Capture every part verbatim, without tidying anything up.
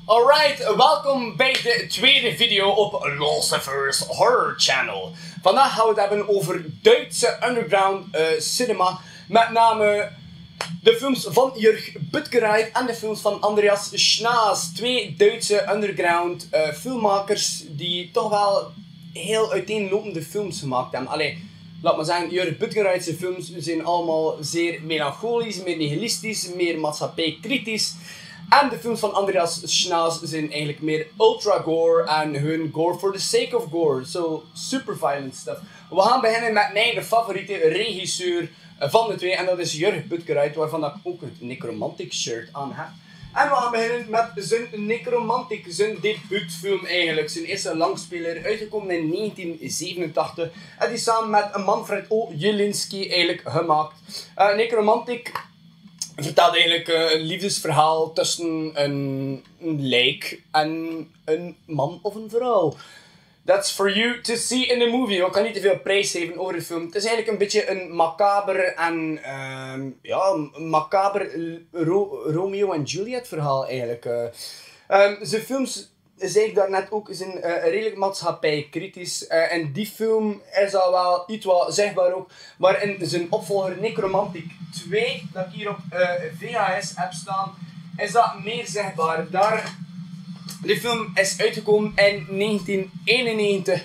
Alright, welkom bij de tweede video op Lucifer's Horror Channel. Vandaag gaan we het hebben over Duitse underground uh, cinema. Met name de films van Jörg Buttgereit en de films van Andreas Schnaas. Twee Duitse underground uh, filmmakers die toch wel heel uiteenlopende films gemaakt hebben. Allee, laat maar zeggen, Jörg Buttgereit's films zijn allemaal zeer melancholisch, meer nihilistisch, meer maatschappijkritisch. En de films van Andreas Schnaas zijn eigenlijk meer ultra gore en hun gore for the sake of gore. So, super violent stuff. We gaan beginnen met mijn favoriete regisseur van de twee en dat is Jörg Buttgereit, waarvan ik ook een Necromantic shirt aan heb. En we gaan beginnen met zijn Necromantic, zijn debuutfilm eigenlijk. Zijn eerste langspeler, uitgekomen in negentien zevenentachtig. En die samen met Manfred O. Jelinski eigenlijk gemaakt. Uh, Necromantic vertelt eigenlijk uh, een liefdesverhaal tussen een, een lijk en een man of een vrouw. That's for you to see in the movie. Ik kan niet te veel prijs geven over de film. Het is eigenlijk een beetje een macaber en uh, ja, een macaber Ro Romeo en Juliet verhaal eigenlijk. Uh, um, zijn films, zei ik daarnet ook, zijn uh, redelijk maatschappijkritisch. Uh, en die film is al wel iets wat zichtbaar ook. Maar in zijn opvolger Necromantic twee, dat ik hier op uh, V H S heb staan, is dat meer zichtbaar. Daar, de film is uitgekomen in negentien eenennegentig.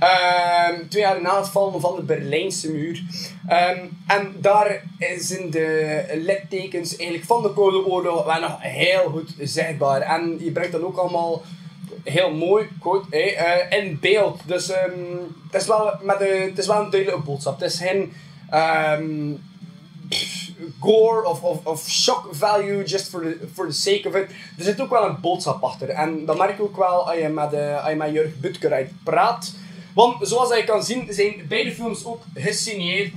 Um, twee jaar na het vallen van de Berlijnse muur. Um, en daar zijn de littekens eigenlijk van de Koude Oorlog wel nog heel goed zichtbaar. En je brengt dat ook allemaal heel mooi quote, hey, uh, in beeld. Dus um, het, is wel met een, het is wel een duidelijke boodschap. Het is geen um, pff, gore of, of, of shock value just for the, for the sake of it. Er zit ook wel een boodschap achter. En dat merk je ook wel als je met, uh, als je met Jörg Buttgereit praat. Want zoals je kan zien zijn beide films ook gesigneerd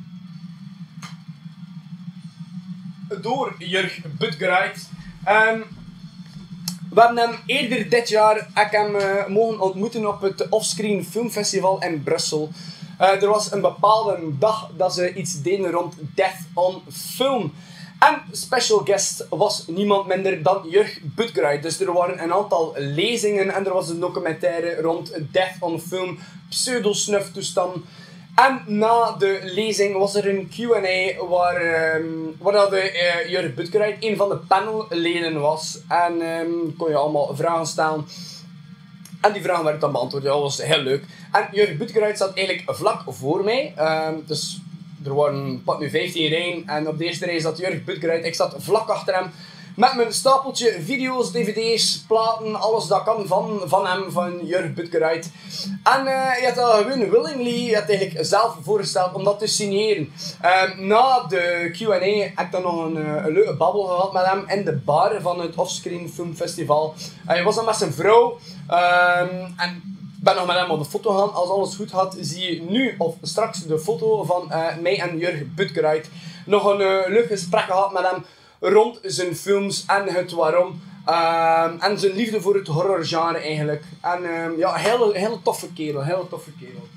door Jörg Buttgereit. Um, We hebben hem eerder dit jaar ik hem, uh, mogen ontmoeten op het Offscreen Filmfestival in Brussel. Uh, er was een bepaalde dag dat ze iets deden rond Death on Film. En special guest was niemand minder dan Jörg Buttgereit. Dus er waren een aantal lezingen en er was een documentaire rond Death on Film, pseudo-snuftoestand. En na de lezing was er een Q en A waar, um, waar de, uh, Jörg Buttgereit een van de panelleden was. En um, kon je allemaal vragen stellen. En die vragen werden dan beantwoord. Ja, dat was heel leuk. En Jörg Buttgereit zat eigenlijk vlak voor mij. Um, dus er waren pad nu vijftien rijen. En op de eerste rij zat Jörg Buttgereit. Ik zat vlak achter hem. Met mijn stapeltje video's, dvd's, platen, alles dat kan van, van hem, van Jörg Buttgereit. En uh, je had dat gewoon willingly, je had eigenlijk zelf voorgesteld om dat te signeren. Um, na de Q en A heb ik dan nog een, uh, een leuke babbel gehad met hem in de bar van het Offscreen Filmfestival. Uh, hij was dan met zijn vrouw. Um, en ik ben nog met hem op de foto gegaan. Als alles goed gaat, zie je nu of straks de foto van uh, mij en Jörg Buttgereit. Nog een uh, leuk gesprek gehad met hem rond zijn films en het waarom. Um, en zijn liefde voor het horrorgenre eigenlijk. En um, ja, een hele, hele toffe kerel, hele toffe kerel.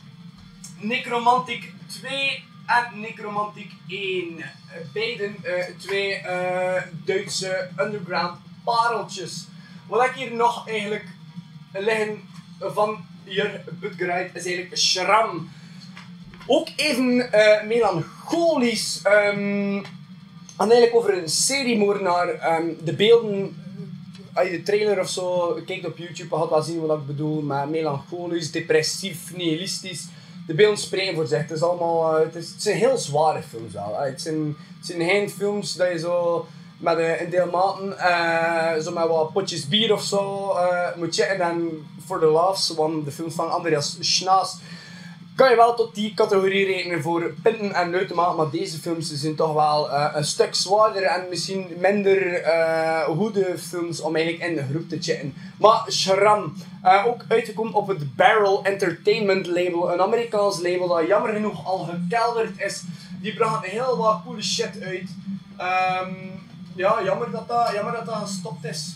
Necromantic twee en Necromantic één. Beiden uh, twee uh, Duitse underground pareltjes. Wat ik hier nog eigenlijk liggen van Jörg Buttgereit is eigenlijk Schramm. Ook even uh, melancholisch. Um, En eigenlijk over een seriemoordenaar. Um, de beelden, als je de trailer of zo kijkt op YouTube, gaat wel zien wat ik bedoel. Met melancholisch, depressief, nihilistisch. De beelden spreken voor zich. Het is allemaal, uh, het, is, het zijn heel zware films wel. Uh, het, zijn, het zijn geen films dat je zo met uh, een deel maten, uh, zo met wat potjes bier of zo uh, moet checken. En for the laughs, want de films van Andreas Schnaas kan je wel tot die categorie rekenen voor pinten en luitenmaat, maar deze films zijn toch wel uh, een stuk zwaarder en misschien minder uh, goede films om eigenlijk in de groep te checken. Maar Schramm, uh, ook uitgekomen op het Barrel Entertainment label, een Amerikaans label dat jammer genoeg al gekelderd is. Die bracht heel wat coole shit uit. Um, ja, jammer dat dat, jammer dat dat gestopt is.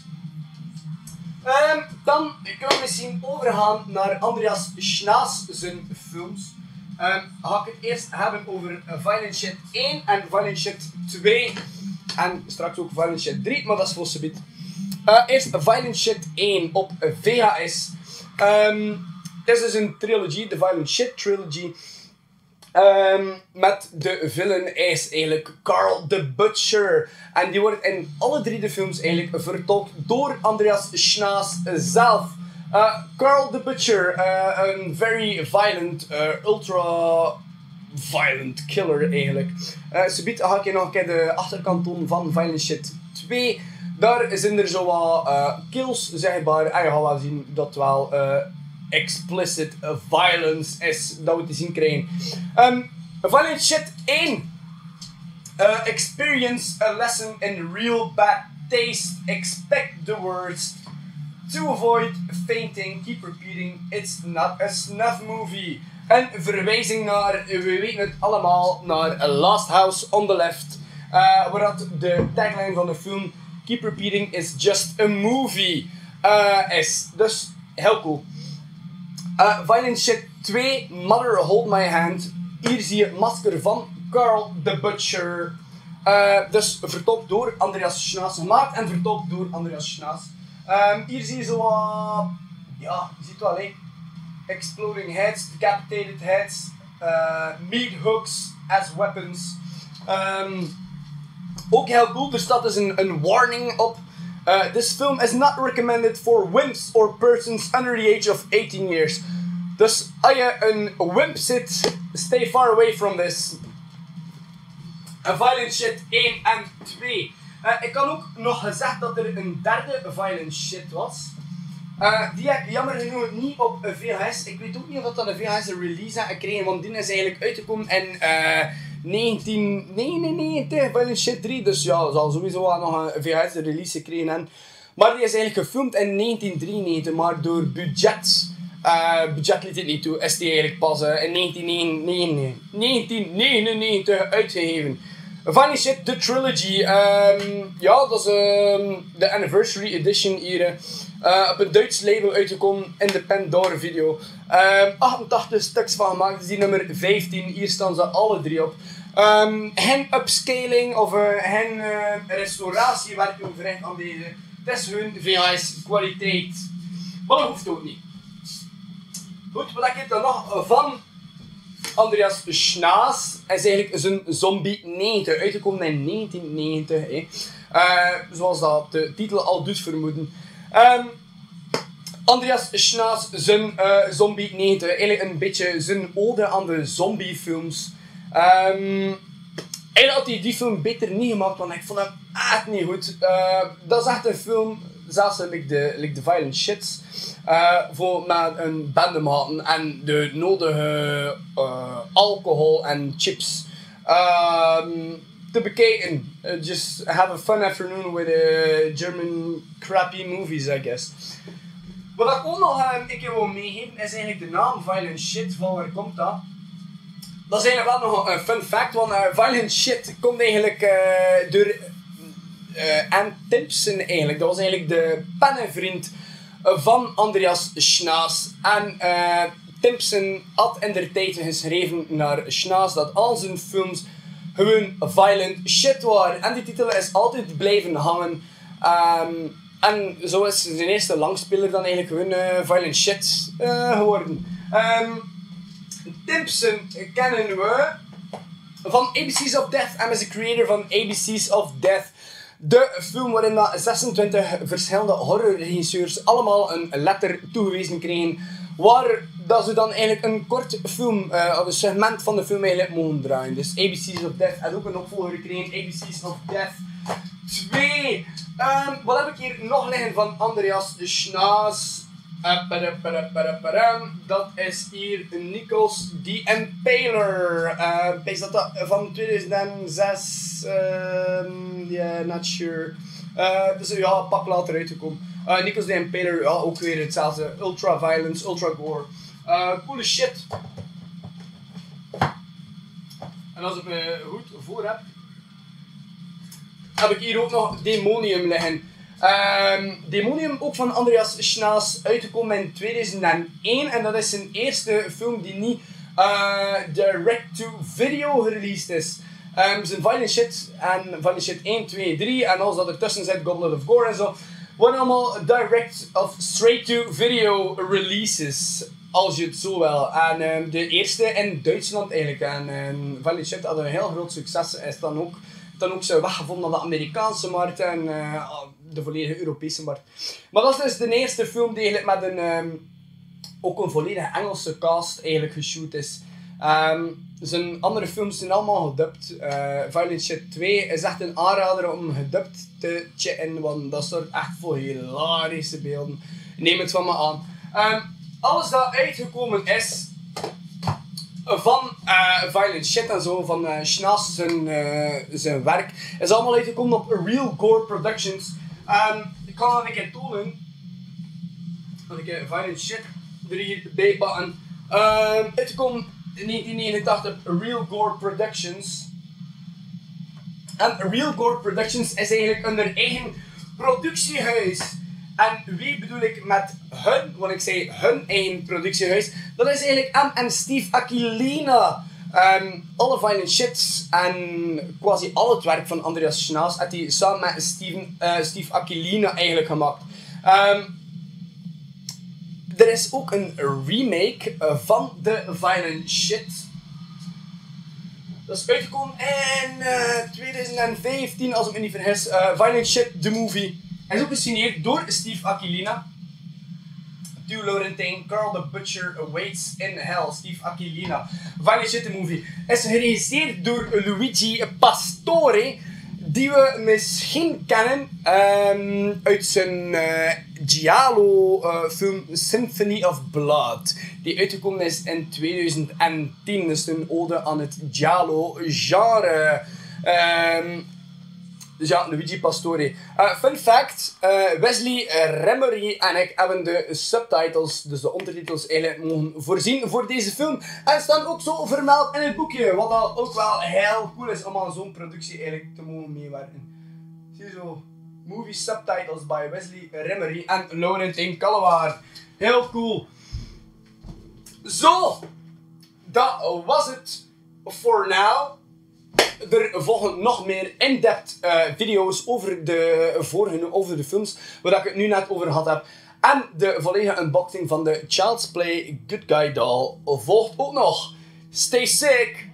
Um, dan kunnen we misschien overgaan naar Andreas Schnaas zijn films. Um, ga ik het eerst hebben over Violent Shit één en Violent Shit twee. En straks ook Violent Shit drie, maar dat is voor subiet. Uh, eerst Violent Shit één op V H S. Um, dit is dus een trilogie, de Violent Shit Trilogy. Um, met de villain is eigenlijk Carl the Butcher. En die wordt in alle drie de films eigenlijk vertolkt door Andreas Schnaas zelf. Uh, Carl the Butcher, uh, een very violent, uh, ultra violent killer eigenlijk. Uh, Subiet ga ik je nog een keer de achterkant doen van Violent Shit twee. Daar zijn er zo wat uh, kills zichtbaar en je gaat wel zien dat het wel uh, explicit violence is dat we te zien krijgen. Um, Violent Shit één. Uh, experience a lesson in real bad taste. Expect the worst. To avoid fainting, keep repeating, it's not a snuff movie. Een verwijzing naar, we weten het allemaal, naar Last House on the Left. Uh, waar de tagline van de film, keep repeating, it's just a movie, uh, is. Dus, heel cool. Uh, Violent Shit twee, Mother Hold My Hand. Hier zie je het masker van Carl the Butcher. Uh, dus vertolkt door Andreas Schnaas, gemaakt en vertolkt door Andreas Schnaas. Um, hier zie je zo uh, ja, je ziet wel, hè. Exploding heads, decapitated heads, uh, meat hooks as weapons. Um, ook heel cool, er staat dus een, een warning op. Uh, this film is not recommended for wimps or persons under the age of eighteen years. Dus als je een wimp zit, stay far away from this. A Violent Shit één en twee. Uh, ik kan ook nog gezegd dat er een derde Violent Shit was. Uh, die heb ik jammer genoeg niet op V H S. Ik weet ook niet of dat een V H S release had gekregen, want die is eigenlijk uitgekomen in uh, negentien negenennegentig, Violent Shit drie. Dus ja, zal sowieso wel nog een V H S release gekregen hebben. Maar die is eigenlijk gefilmd in negentien drieënnegentig, maar door budget, uh, budget liet het niet toe, is die eigenlijk pas uh, in negentien negenennegentig uitgegeven. Violent Shit, The Trilogy. Um, ja, dat is um, de anniversary edition hier. Uh, op een Duits label uitgekomen, Independent Video. Um, achtentachtig stuks van gemaakt, dus die nummer vijftien. Hier staan ze alle drie op. Um, geen upscaling of uh, geen uh, restauratiewerking verricht aan deze. Het is hun V H S kwaliteit. Maar dat hoeft ook niet. Goed, wat ik dan nog van Andreas Schnaas is eigenlijk zijn Zombie negentig, uitgekomen in negentien negentig. Eh. Uh, zoals dat de titel al doet vermoeden. Um, Andreas Schnaas zijn uh, Zombie negentig, eigenlijk een beetje zijn ode aan de zombiefilms. Um, eigenlijk had hij die film beter niet gemaakt, want ik vond hem echt niet goed. Uh, dat is echt een film, zelfs like de, like de Violent Shits, uh, voor met een bandematen en de nodige uh, alcohol en chips um, te bekijken. Uh, just have a fun afternoon with uh, German crappy movies, I guess. Wat ik ook nog uh, een keer wil meegeven is eigenlijk de naam Violent Shit. Van waar komt dat? Dat is eigenlijk wel nog een fun fact, want uh, Violent Shit komt eigenlijk uh, door uh, Ann Timpson eigenlijk. Dat was eigenlijk de pennenvriend van Andreas Schnaas. En uh, Timpson had in der tijd geschreven naar Schnaas dat al zijn films gewoon violent shit waren. En die titel is altijd blijven hangen. Um, en zo is zijn eerste langspeler dan eigenlijk gewoon uh, Violent Shit uh, geworden. Um, Timpson kennen we van A B Cs of Death en is de creator van A B Cs of Death. De film waarin dat zesentwintig verschillende horrorregisseurs allemaal een letter toegewezen kregen. Waar dat ze dan eigenlijk een kort film, uh, of een segment van de film eigenlijk mogen draaien. Dus A B Cs of Death had ook een opvolger gekregen, A B Cs of Death twee. Um, wat heb ik hier nog liggen van Andreas Schnaas? Uh, dat is hier Nichols the Impaler. Uh, is dat, dat van tweeduizend zes? Uh, yeah, not sure. Uh, dus ja, een pak later uitgekomen. Uh, Nichols the Impaler, ja, ook weer hetzelfde. Ultra violence, ultra gore. Uh, coole shit. En als ik me goed voor heb, heb ik hier ook nog Demonium liggen. Um, Demonium, ook van Andreas Schnaas, uitgekomen in tweeduizend één. En dat is zijn eerste film die niet uh, direct-to-video gereleased is. Um, zijn Violent Shit en Violent Shit één, twee, drie en alles dat ertussen zit, Goblet of Gore en zo. Wat allemaal direct of straight-to-video releases, als je het zo wil. En um, de eerste in Duitsland eigenlijk. En um, Violent Shit had een heel groot succes. Is dan ook, dan ook zo weggevonden naar de Amerikaanse markt en uh, de volledige Europese markt. Maar dat is dus de eerste film die eigenlijk met een, um, ook een volledige Engelse cast eigenlijk geshoot is. Um, zijn andere films zijn allemaal gedubt. Uh, Violent Shit twee is echt een aanrader om gedubt te checken, want dat zorgt echt voor hilarische beelden. Neem het van me aan. Um, alles dat uitgekomen is van uh, Violent Shit en zo, van uh, Schnaas zijn, uh, zijn werk, is allemaal uitgekomen op Real Gore Productions. Um, ik kan dat een keer tonen. Als ik uh, Violent Shit er hierbij pakken. Um, uitgekomen in negentien negenentachtig op Real Gore Productions. En Real Gore Productions is eigenlijk een eigen productiehuis. En wie bedoel ik met hun, want ik zei hun eigen productiehuis, dat is eigenlijk M en Steve Aquilina. Um, alle Violent Shits en quasi al het werk van Andreas Schnaas heeft hij samen met Steven, uh, Steve Aquilina eigenlijk gemaakt. Um, er is ook een remake uh, van de Violent Shit. Dat is uitgekomen in uh, twintig vijftien, als ik me niet vergis. Uh, Violent Shit, the movie. Hij is ook gesigneerd door Steve Aquilina. Stu Laurentine, Carl the Butcher Awaits in Hell. Steve Aquilina. Violent Shit, the movie. Is geregisseerd door Luigi Pastore. Die we misschien kennen um, uit zijn uh, Giallo uh, film Symphony of Blood. Die uitgekomen is in twintig tien. Dat is een ode aan het Giallo genre. Um, Dus ja, Luigi Pastore. Uh, fun fact, uh, Wesley Remery en ik hebben de subtitles, dus de ondertitels, eigenlijk mogen voorzien voor deze film. En staan ook zo vermeld in het boekje, wat dat ook wel heel cool is om aan zo'n productie eigenlijk te mogen meewerken. Zie je zo, movie subtitles by Wesley Remery en Laurentine Kallewaard. Heel cool. Zo, dat was het for now. Er volgen nog meer in-depth uh, video's over de vorige, over de films, waar ik het nu net over gehad heb. En de volledige unboxing van de Child's Play Good Guy doll volgt ook nog. Stay sick!